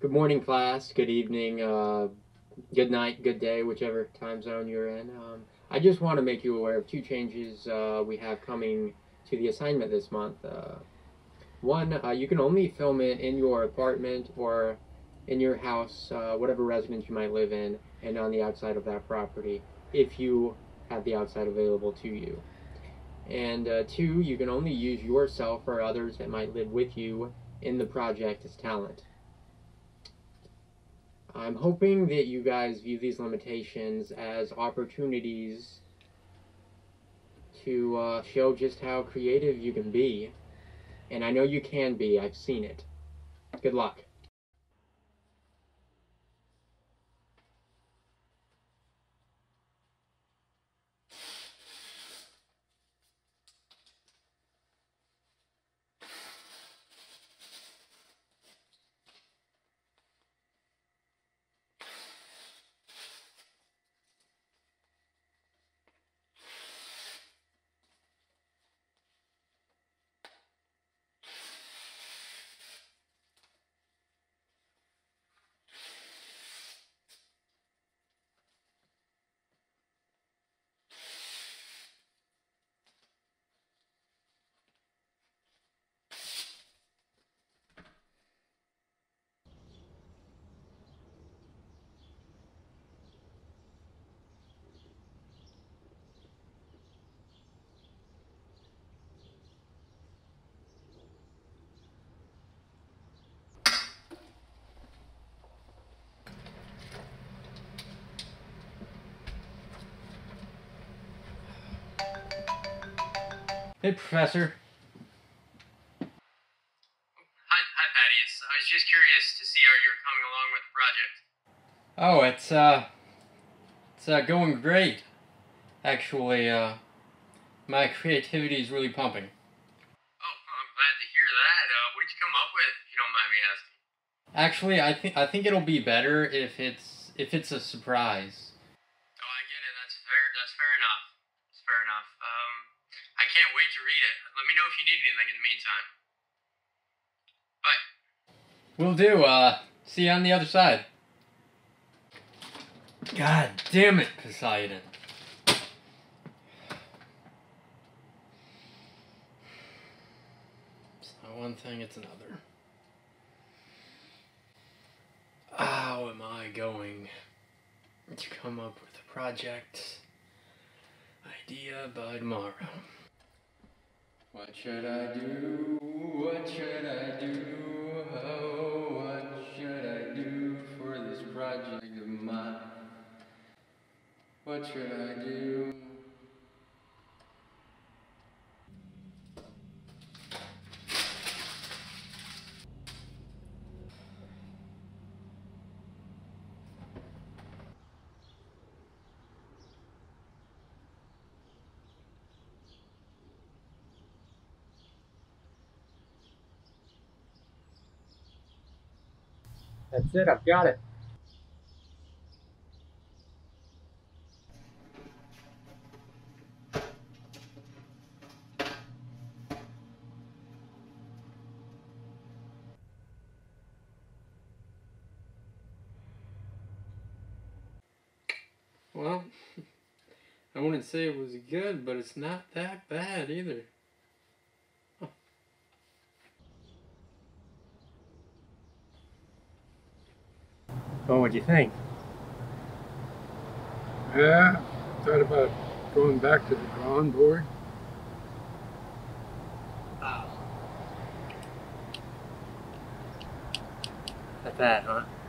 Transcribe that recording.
Good morning, class. Good evening. Good night. Good day, whichever time zone you're in. I just want to make you aware of two changes we have coming to the assignment this month. One, you can only film it in your apartment or in your house, whatever residence you might live in, and on the outside of that property, if you have the outside available to you. And two, you can only use yourself or others that might live with you in the project as talent. I'm hoping that you guys view these limitations as opportunities to show just how creative you can be. And I know you can be, I've seen it. Good luck. Hey, Professor. Hi, Thaddeus. I was just curious to see how you're coming along with the project. Oh, it's going great. Actually, my creativity is really pumping. Oh, well, I'm glad to hear that. What did you come up with, if you don't mind me asking? Actually, I think it'll be better if it's a surprise. Oh, I get it. That's fair. That's fair enough. That's fair enough. I can't wait to read it. Let me know if you need anything in the meantime. Bye. Will do. See you on the other side. God damn it, Poseidon. It's not one thing, it's another. How am I going to come up with a project idea by tomorrow? What should I do? What should I do? Oh, what should I do for this project of mine? What should I do? That's it, I've got it. Well, I wouldn't say it was good, but it's not that bad either. Huh. Well, what'd you think? Yeah, thought about going back to the drawing board. Not bad, huh?